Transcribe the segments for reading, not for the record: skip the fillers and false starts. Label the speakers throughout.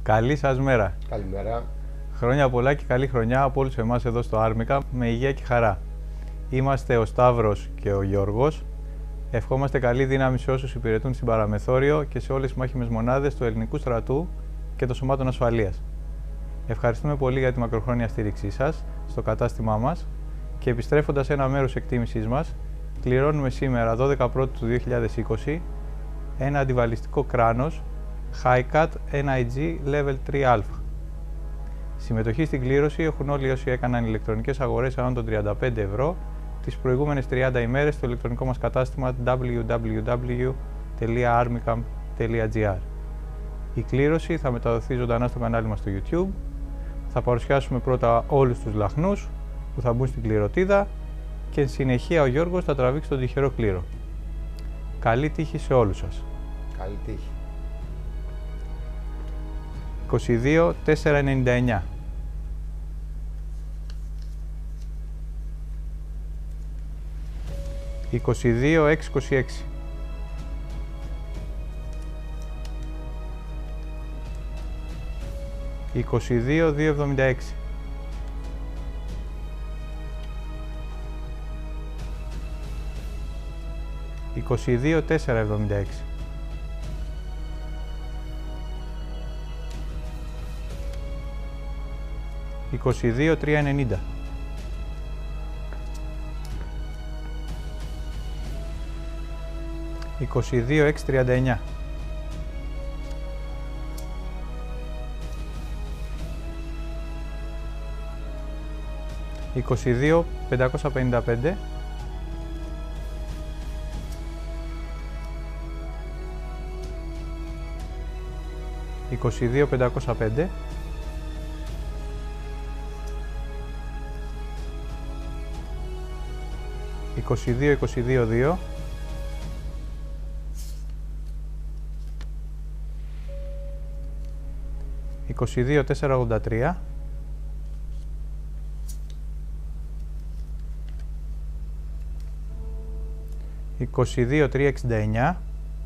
Speaker 1: Καλή σας μέρα.
Speaker 2: Καλημέρα.
Speaker 1: Χρόνια πολλά και καλή χρονιά από όλους εμάς εδώ στο Armica με υγεία και χαρά. Είμαστε ο Σταύρος και ο Γιώργος. Ευχόμαστε καλή δύναμη σε όσους υπηρετούν στην παραμεθόριο και σε όλες τις μάχημες μονάδες του Ελληνικού Στρατού και των Σωμάτων Ασφαλείας. Ευχαριστούμε πολύ για τη μακροχρόνια στήριξή σας στο κατάστημά μας και επιστρέφοντας ένα μέρος εκτίμησής μας, κληρώνουμε σήμερα 12 Πρώτου του 2020 ένα αντιβαλιστικό κράνος HiCat NIG Level 3α. Συμμετοχή στην κλήρωση έχουν όλοι όσοι έκαναν ηλεκτρονικές αγορές άνω των 35 ευρώ τις προηγούμενες 30 ημέρες στο ηλεκτρονικό μας κατάστημα www.armicam.gr. Η κλήρωση θα μεταδοθεί ζωντανά στο κανάλι μας στο YouTube. Θα παρουσιάσουμε πρώτα όλους τους λαχνούς που θα μπουν στην κληρωτίδα και εν συνεχεία ο Γιώργος θα τραβήξει τον τυχερό κλήρο. Καλή τύχη σε όλους σας.
Speaker 2: Καλή τύχη.
Speaker 1: 22-499 22-626 22-276 22-476 22-390 22-639 22-555 22-505 22-22-2 22-483 22-369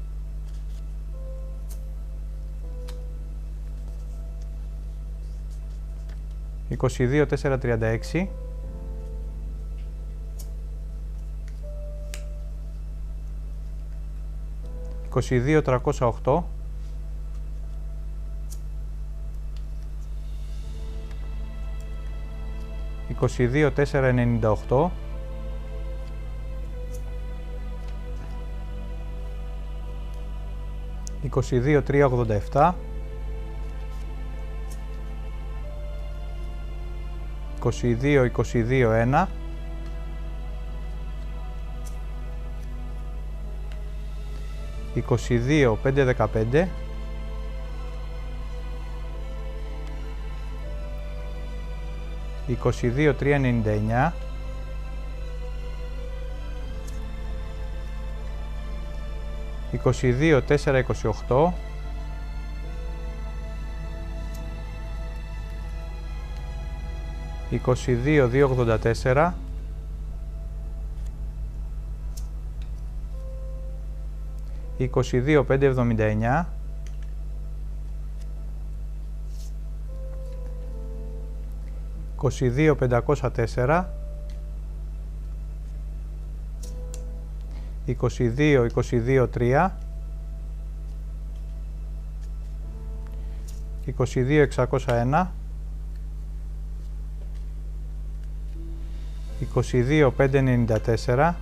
Speaker 1: 22-436 22-308 22-498 22-387 22-22-1 22-515 22-399 22-428 22-284 22-579 22-504 22-22-3 22-601 22-594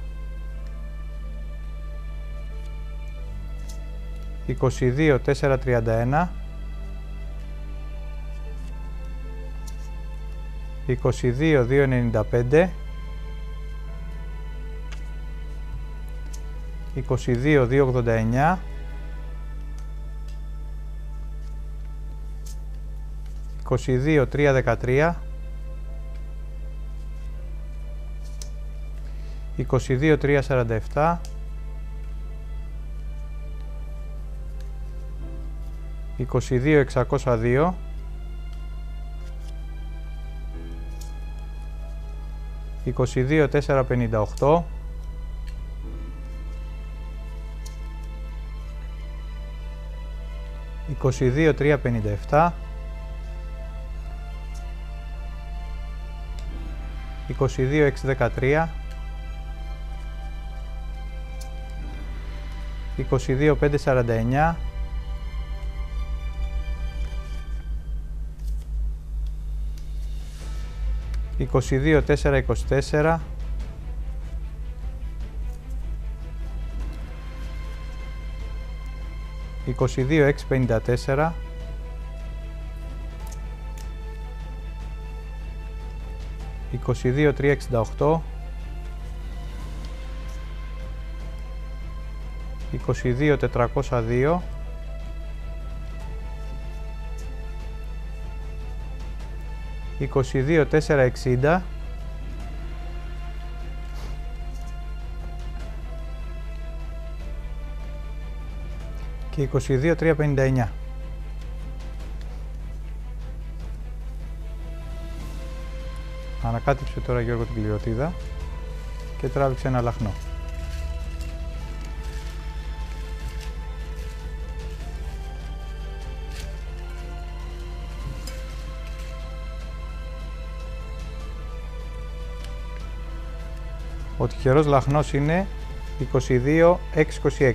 Speaker 1: 22-431 22-295 22-289 22-313 22-347 22-602 22-458 22-357 22-6-13, 22-5-49, 22-4-24, 22-6-54, 22-3-68, 22-402, 22-460, και 22-359. Ανακάτεψε τώρα, Γιώργο, την κληροτίδα και τράβηξε ένα λαχνό. Ο τυχερός λαχνός είναι 22-6-26.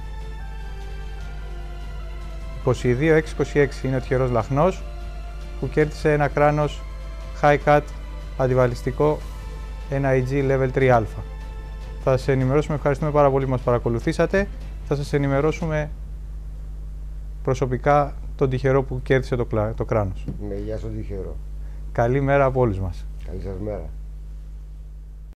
Speaker 1: 22-6-26 είναι ο τυχερός λαχνός που κέρδισε ένα κράνος Hi-Cut αντιβαλιστικό NIG Level 3α. Θα σας ενημερώσουμε, ευχαριστούμε πάρα πολύ που μας παρακολουθήσατε. Θα σας ενημερώσουμε προσωπικά τον τυχερό που κέρδισε το κράνος.
Speaker 2: Ναι, γεια στον τυχερό.
Speaker 1: Καλή μέρα από όλους μας.
Speaker 2: Καλή σας μέρα.